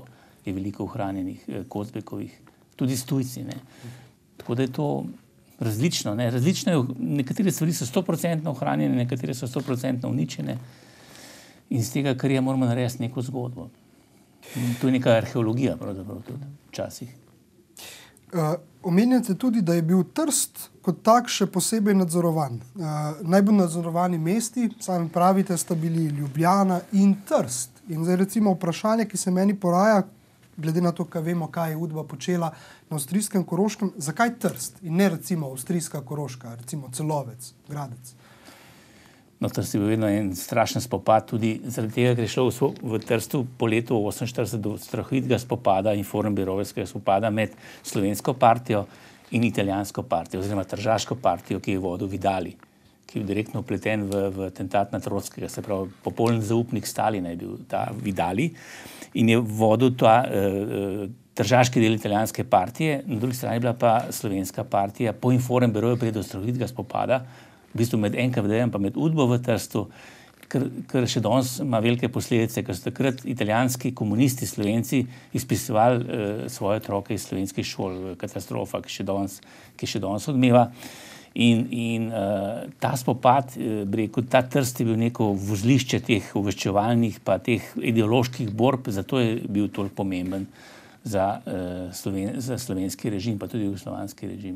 je veliko ohranjenih eh, Kozbekovih, tudi s tujci. Ne. Tako da je to različno. Ne. Različno je, nekatere stvari so sto procentno ohranjene, nekatere so sto procentno uničene in iz tega, kar je, moramo narediti neko zgodbo. In to je neka arheologija, pravzaprav tudi včasih. Uh, omenjate tudi, da je bil Trst kot tak še posebej nadzorovan. Uh, najbolj nadzorovani mesti, sami pravite, sta bili Ljubljana in Trst. In zdaj recimo vprašanje, ki se meni poraja, glede na to, kaj vemo, kaj je Udba počela na avstrijskem Koroškem, zakaj Trst in ne recimo avstrijska Koroška, recimo Celovec, Gradec? No, Trst je bil vedno en strašen spopad, tudi zaradi tega, ker je šlo v, v Trstu po letu oseminštirideset do strahovitega spopada in formbirovskega spopada med slovensko partijo in italijansko partijo, oziroma tržaško partijo, ki je vodil Vidali, ki je bil direktno vpleten v, v atentat na Trotskega, se pravi, popoln zaupnik Stalina je bil ta Vidali in je vodil ta uh, tržaški del italijanske partije, na drugi strani je bila pa slovenska partija po informbiroju prije do strahovitega spopada, v bistvu med en ka ve de-jem pa med Udbo v Trstu, ker, ker še danes ima velike posledice, ker so takrat italijanski komunisti, Slovenci, izpisovali eh, svoje otroke iz slovenskih šol, katastrofa, ki še danes, ki še danes odmeva. In, in uh, ta spopad, eh, bi rekel, ta Trst je bil neko vozlišče teh obveščevalnih pa teh ideoloških borb, zato je bil toliko pomemben za, uh, Sloven, za slovenski režim, pa tudi jugoslovanski režim.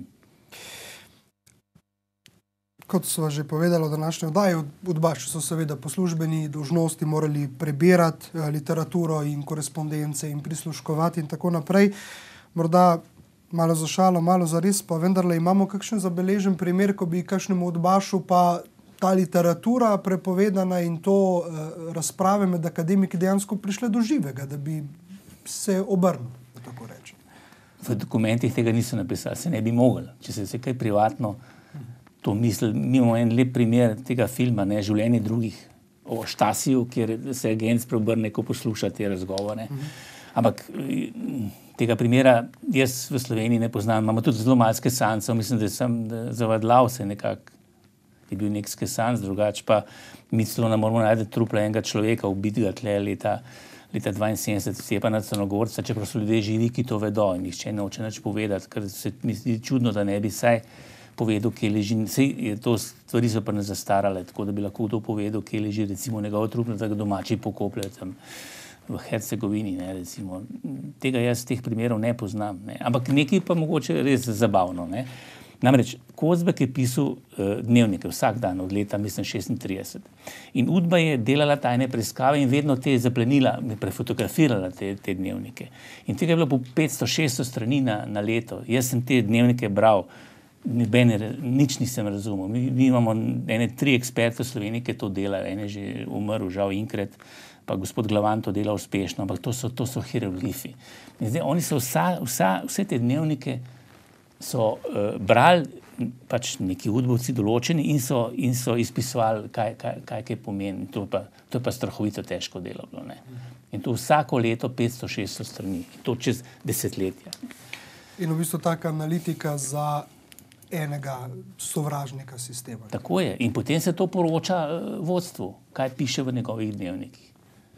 Kot sva že povedala v današnji oddaji, udbaši so seveda po službeni dolžnosti morali prebirati literaturo in korespondence in prisluškovati in tako naprej. Morda malo za šalo, malo za res, pa vendarle imamo kakšen zabeležen primer, ko bi kakšnemu udbašu pa ta literatura prepovedana in to eh, razprave med akademiki dejansko prišle do živega, da bi se obrnil, da tako rečem. V dokumentih tega niso napisali, se ne bi mogli, če se je kaj privatno to misli. Mi imamo en lep primer tega filma, ne, Življenje drugih, o Štasiju, kjer se agent preobrne, ko posluša te razgovore. Ampak tega primera jaz v Sloveniji ne poznam. Imamo tudi zelo malo skesancev, mislim, da sem zavadlal se nekako, je bil nek skesanc, drugače pa mi celo ne moramo najti trupla enega človeka, ubitega tle leta, leta dvainsedemdeset, Stjepana Crnogorca, čeprav so ljudje živi, ki to vedo in nihče noče nič povedati, ker se mi zdi čudno, da ne bi saj povedal, kje leži, sej je to stvari so pa ne zastarale, tako da bi lahko to povedal, kje leži recimo njegov trup, da ga domači pokopljajo tam v Hercegovini, ne, recimo. Tega jaz teh primerov ne poznam, ne. Ampak nekaj pa mogoče res zabavno, ne. Namreč Kozbek je pisal uh, dnevnike vsak dan od leta, mislim, šestintrideset. In Udba je delala tajne preiskave in vedno te zaplenila, prefotografirala te, te dnevnike. In tega je bilo po petsto šeststo strani na, na leto. Jaz sem te dnevnike bral, Bene, nič nisem razumel. Mi, mi imamo ene tri eksperte v Sloveniji, ki to delajo. En je že umrl, žal Inkret, pa gospod Glavan to dela uspešno, ampak to so, to so hieroglifi. In zdaj oni so vsa, vsa, vse te dnevnike so uh, brali, pač neki udbovci določeni in so, in so izpisovali, kaj, kaj, kaj, kaj pomeni. To je pa, to je pa strahovito težko delo bilo, ne. In to vsako leto petsto šeststo strani. In to čez desetletja. In v bistvu taka analitika za enega sovražnika sistema. Tako je. In potem se to poroča uh, vodstvu, kaj piše v njegovih dnevnikih.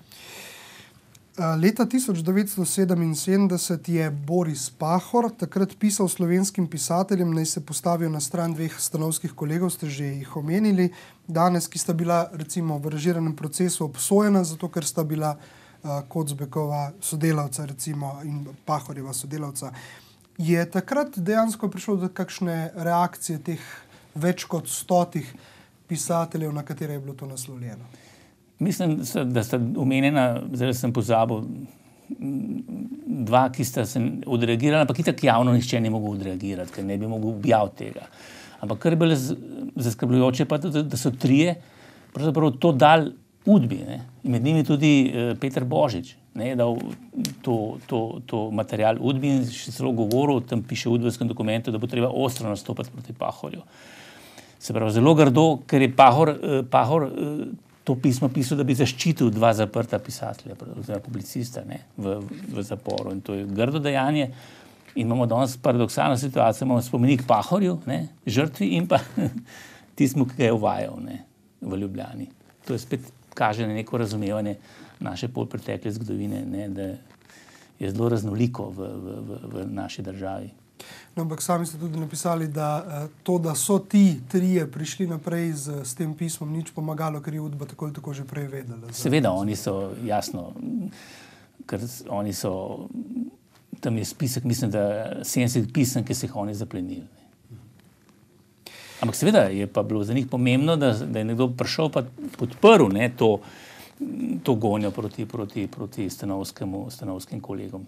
Uh, leta tisoč devetsto sedeminsedemdeset je Boris Pahor takrat pisal slovenskim pisateljem, naj se postavijo na stran dveh stanovskih kolegov, ste že jih omenili danes, ki sta bila recimo v režiranem procesu obsojena, zato ker sta bila uh, Kozbekova sodelavca recimo in Pahorjeva sodelavca. Je takrat dejansko prišlo do kakšne reakcije teh več kot stotih pisateljev, na katere je bilo to naslovljeno? Mislim, da sta omenjena, zdaj sem pozabil, dva, ki sta se odreagirala, ampak itak javno nihče ne mogel odreagirati, ker ne bi mogel objaviti tega. Ampak kar je bilo zaskrbljujoče, pa da, da so trije pravzaprav to dal Udbi, ne? In med njimi tudi uh, Peter Božič, ne, dal to, to, to material Udbi in še celo govoril, tam piše v udbovskem dokumentu, da bo treba ostro nastopati proti Pahorju. Se pravi, zelo grdo, ker je Pahor, uh, Pahor uh, to pismo pisal, da bi zaščitil dva zaprta pisatelja, oziroma publicista, ne, v, v zaporu. In to je grdo dejanje. In imamo danes paradoksalno situacijo, imamo spomenik Pahorju, ne, žrtvi in pa tismu, ki ga je uvajal, ne, v Ljubljani. To je spet kaže na neko razumevanje naše polpretekle zgodovine, ne, da je zelo raznoliko v, v, v, v naši državi. No, ampak sami ste tudi napisali, da to, da so ti trije prišli naprej z, s tem pismom, nič pomagalo, ker je Udba tako ali tako že prej vedela. Seveda, oni so, jasno, ker oni so, tam je spisek, mislim, da sedemdeset pisem, ki so jih oni zaplenili. Ampak seveda je pa bilo za njih pomembno, da, da je nekdo prišel pa podprl, ne, to, to gonjo proti, proti, proti stanovskemu, stanovskim kolegom.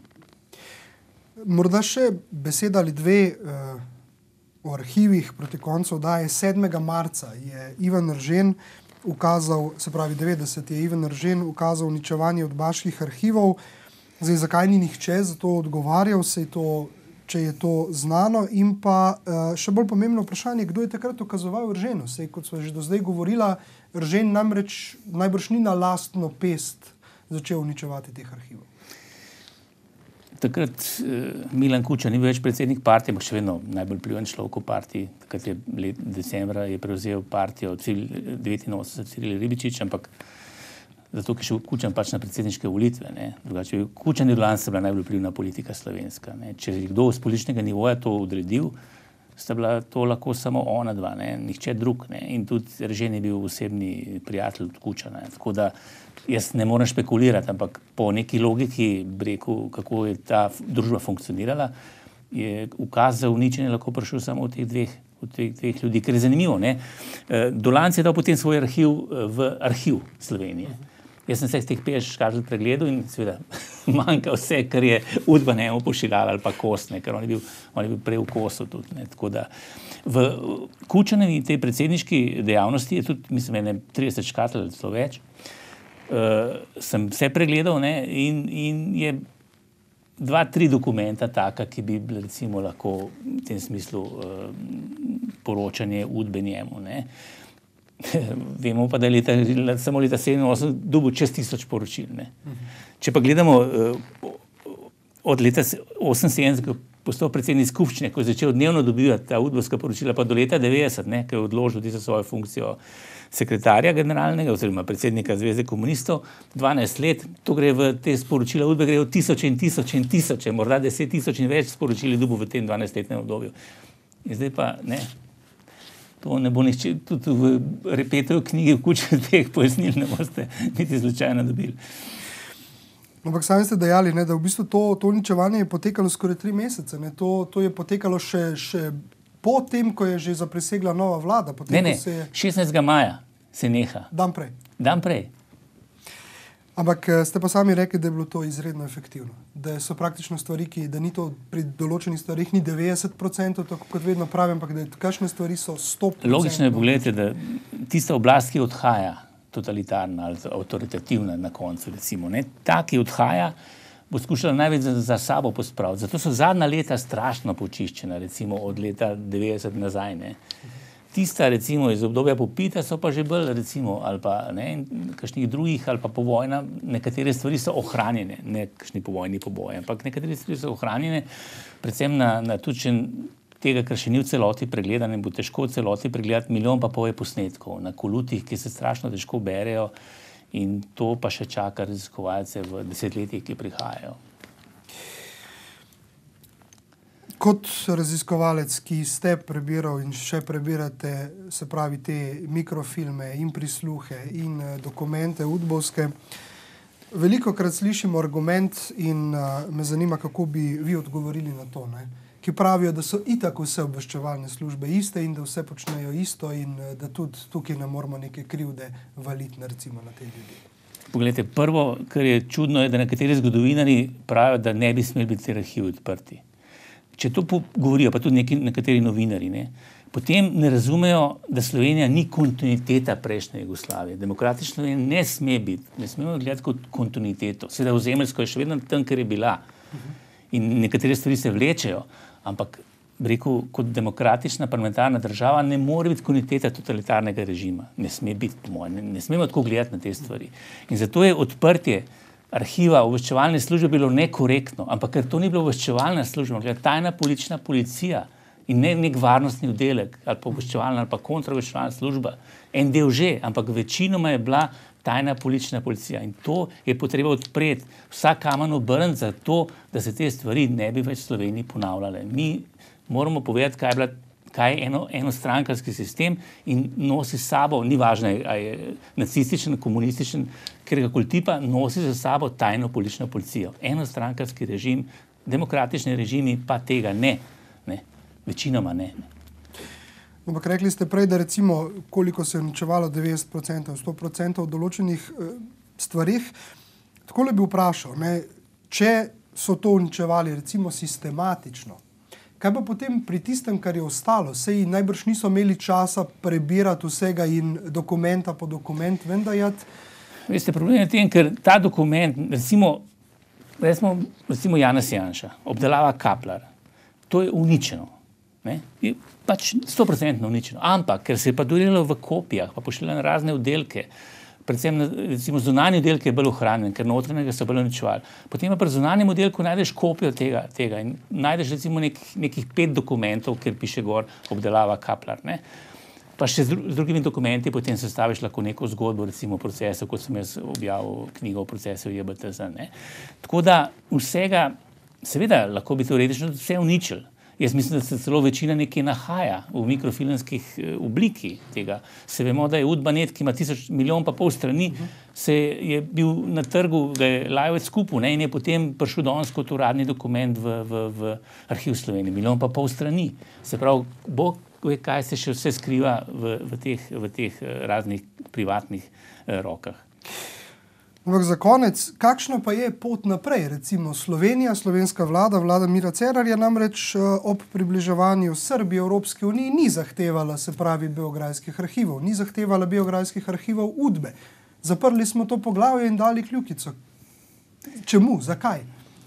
Morda še beseda ali dve uh, o arhivih proti koncu oddaje. sedmega marca je Ivan Eržen ukazal, se pravi devetdeset je Ivan Eržen ukazal uničevanje udbaških arhivov. Zdaj, zakaj ni nihče za to odgovarjal, se je to, če je to znano, in pa uh, še bolj pomembno vprašanje, kdo je takrat ukazoval Erženu. Sej, kot smo že do zdaj govorila, Eržen namreč najbrž ni na lastno pest začel uničevati teh arhivov. Takrat eh, Milan Kučan ni bil več predsednik partije, ampak še vedno najbolj vpliven človek v partiji. Takrat je let decembra je prevzel partijo od devetinosemdeset Ciril Ribičič, ampak zato, ker je šel Kučan pač na predsedniške volitve. Ne. Drugače, Kučan in Urlanc sta bila najbolj vplivna politika slovenska. Ne. Če je kdo z političnega nivoja to odredil, sta bila to lahko samo ona dva, ne. Nihče drug. Ne. In tudi Eržen je bil osebni prijatelj od Kučana. Ne. Tako da jaz ne morem špekulirati, ampak po neki logiki, rekel, kako je ta družba funkcionirala, je ukaz za uničenje lahko prišel samo od teh dveh, od teh dveh ljudi. Ker je zanimivo, ne? Dolanc je dal potem svoj arhiv v arhiv Slovenije. Jaz sem se z teh petdeset škartl pregledal in seveda manjka vse, kar je Udba njemu pošiljala ali pa Kos, ne? Ker on je bil, on je bil prej v Kosu tudi. Ne? Tako da v Kučanovi tej predsedniški dejavnosti je tudi, mislim, ene trideset škartl ali celo več. Uh, sem vse pregledal, ne, in, in je dva, tri dokumenta taka, ki bi bili recimo lahko v tem smislu uh, poročanje Udbe njemu. Ne. Vemo pa, da je leta, samo leta sedeminosemdeset dobil čez tisoč poročil. Ne. Če pa gledamo uh, od leta oseminsedemdeset, ko je postal predsednik skupščine, ko je začel dnevno dobivati ta udbovska poročila, pa do leta devetdeset, ne, ko je odložil tisto svojo funkcijo sekretarja generalnega oziroma predsednika Zveze komunistov, dvanajst let, to gre v te sporočila Udbe, gre v tisoče in tisoče in tisoče, morda deset tisoč in več sporočili dobil v tem dvanajstletnem obdobju. In zdaj pa ne, to ne bo nihče, tudi v Repetovi knjigi v Kučan teh pojasnil ne boste niti slučajno dobili. Ampak sami ste dejali, ne, da v bistvu to, to uničevanje je potekalo skoraj tri mesece. Ne. To, to je potekalo še, še po tem, ko je že zaprisegla nova vlada. Potem, ne, ne, se je... šestnajstega maja se neha. Dan prej. Dan prej. Ampak ste pa sami rekli, da je bilo to izredno efektivno. Da so praktično stvari, ki, da ni to pri določenih stvarih ni devetdeset procentov, tako kot vedno pravim, ampak da kakšne stvari so sto procentov. Logično je, pogledajte, da tista oblast, ki odhaja, totalitarna ali avtoritativna na koncu, recimo, ne, ta, ki odhaja, bo skušala največ za, za sabo pospraviti. Zato so zadnja leta strašno počiščena, recimo od leta devetdeset nazaj. Ne. Tista, recimo, iz obdobja popita so pa že bolj, recimo, ali pa ne, kakšnih drugih, ali pa povojna, nekatere stvari so ohranjene, ne kakšni povojni poboji, ampak nekatere stvari so ohranjene, predvsem na, na tudi tega, kar še ni v celoti pregledano in bo težko v celoti pregledati, milijon pa pol je posnetkov na kolutih, ki se strašno težko berejo, in to pa še čaka raziskovalce v desetletjih, ki prihajajo. Kot raziskovalec, ki ste prebiral in še prebirate, se pravi te mikrofilme in prisluhe in dokumente udbovske, velikokrat slišimo argument in uh, me zanima, kako bi vi odgovorili na to, ne? Ki pravijo, da so itak vse obveščevalne službe iste in da vse počnejo isto in da tudi tukaj ne moramo neke krivde valiti recimo na te ljudi. Poglejte, prvo, kar je čudno, je, da nekateri zgodovinarji pravijo, da ne bi smeli biti arhivi odprti. Če to govorijo, pa tudi neki, nekateri novinarji, ne, potem ne razumejo, da Slovenija ni kontinuiteta prejšnje Jugoslavije. Demokratična Slovenija ne sme biti, ne smemo gledati kot kontinuiteto. Seveda ozemeljsko je še vedno tam, kar je bila. In nekatere stvari se vlečejo, ampak rekel, kot demokratična parlamentarna država ne more biti kontinuiteta totalitarnega režima. Ne sme biti, po mojem, ne, ne smemo tako gledati na te stvari. In zato je odprtje arhiva obveščevalne službe bilo nekorektno, ampak ker to ni bilo obveščevalna služba, tajna politična policija in ne nek varnostni oddelek ali pa obveščevalna ali pa kontraobveščevalna služba. En del že, ampak večinoma je bila tajna politična policija. In to je potreba odpreti, vsak kamen obrniti za to, da se te stvari ne bi več v Sloveniji ponavljale. Mi moramo povedati, kaj je bila kaj je eno, enostrankarski sistem in nosi s sabo, ni važno, a je nacističen, komunističen, katerega tipa, nosi za sabo tajno politično policijo. Enostrankarski režim, demokratični režimi pa tega ne. ne. Večinoma ne. Ampak rekli ste prej, da recimo, koliko se je uničevalo devetdeset procentov, sto procentov v določenih eh, stvarih. Takole bi vprašal, ne, če so to uničevali recimo sistematično, kaj pa potem pri tistem, kar je ostalo? Sej najbrž niso imeli časa prebirati vsega in dokumenta po dokument ven dajati? Veste, problem je v tem, ker ta dokument, recimo, recimo, recimo Janez Janša, obdelava Kaplar, to je uničeno. Ne? Je pač sto procentno uničeno. Ampak, ker se je pa delalo v kopijah, pa pošiljalo na razne oddelke, predvsem recimo zunanji oddelek je bolj ohranjen, ker notranjega so bolj uničevali. Potem pa pri zunanjem oddelku najdeš kopijo tega, tega in najdeš recimo nek, nekih pet dokumentov, kjer piše gor obdelava Kaplar. Ne? Pa še z, dru, z drugimi dokumenti potem sestaviš lahko neko zgodbo, recimo o procesu, kot sem jaz objavil knjigo o procesu J B T Z. Ne? Tako da vsega, seveda, lahko bi teoretično vse uničili. Jaz mislim, da se celo večina nekje nahaja v mikrofilmskih obliki tega. Se vemo, da je Udbanet, ki ima tisoč milijon pa pol strani, se je bil na trgu, ga je Lajovec skupil, ne, in je potem prišel danes kot uradni dokument v, v, v arhiv Slovenije. Milijon pa pol strani. Se pravi, Bog ve, kaj se še vse skriva v, v, teh, v teh raznih privatnih eh, rokah. Ampak za konec, kakšna pa je pot naprej? Recimo Slovenija, slovenska vlada, vlada Mira Cerarja namreč ob približevanju Srbije Evropski uniji ni zahtevala, se pravi, beograjskih arhivov, ni zahtevala beograjskih arhivov Udbe. Zaprli smo to poglavje in dali kljukico. Čemu? Zakaj?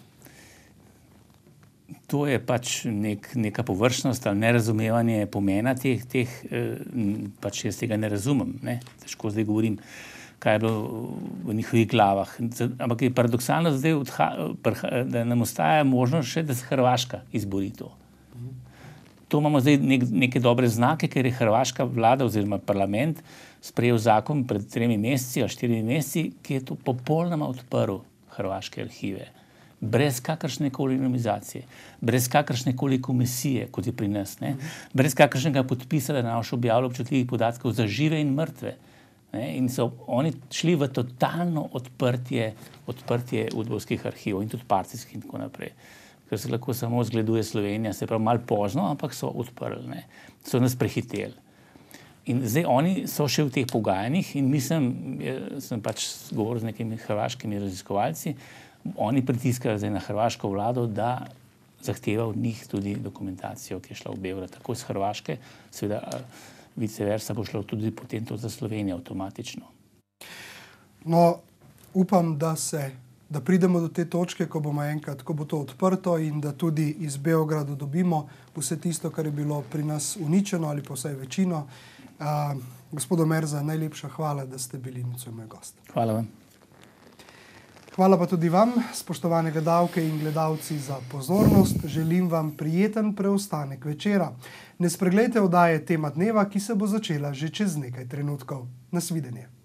To je pač nek, neka površnost ali nerazumevanje pomena teh, teh pač jaz tega ne razumem, ne? Težko zdaj govorim, kaj je bilo v njihovih glavah. Ampak je paradoksalno zdaj, da nam ostaja možnost še, da se Hrvaška izbori to. To imamo zdaj nek, neke dobre znake, ker je hrvaška vlada oziroma parlament sprejel zakon pred tremi meseci ali štirimi meseci, ki je to popolnoma odprl hrvaške arhive. Brez kakršne koli anonimizacije, brez kakršne koli komisije, kot je pri nas, ne? Brez kakršnega podpisa, da naš objavlja občutljivih podatkov za žive in mrtve. Ne, in so oni šli v totalno odprtje, odprtje udbovskih arhivov in tudi partijskih in tako naprej. Ker se lahko samo zgleduje Slovenija, se pravi malo pozno, ampak so odprli, ne. So nas prehiteli. In zdaj oni so še v teh pogajanjih in mislim, sem pač govoril z nekimi hrvaškimi raziskovalci, oni pritiskajo zdaj na hrvaško vlado, da zahteva od njih tudi dokumentacijo, ki je šla v Beograd, tako iz Hrvaške, seveda vice versa bo šlo tudi potem to za Slovenijo avtomatično. No, upam, da se, da pridemo do te točke, ko bomo enkrat, ko bo to odprto in da tudi iz Beograda dobimo vse tisto, kar je bilo pri nas uničeno ali pa vsaj večino. Uh, gospod Omerza, najlepša hvala, da ste bili nocoj moj gost. Hvala vam. Hvala pa tudi vam, spoštovane gledalke in gledalci, za pozornost. Želim vam prijeten preostanek večera. Ne spregledajte oddaje Tema dneva, ki se bo začela že čez nekaj trenutkov. Nasvidenje.